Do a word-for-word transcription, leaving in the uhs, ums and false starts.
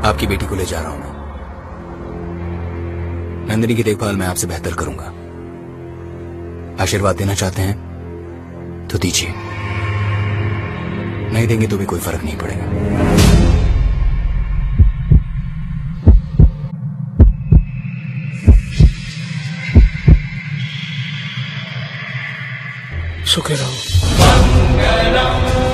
आपकी बेटी को ले जा रहा हूं मैं। नंदिनी की देखभाल मैं आपसे बेहतर करूंगा। आशीर्वाद देना चाहते हैं तो दीजिए, नहीं देंगे तो भी कोई फर्क नहीं पड़ेगा। सुखी रहो।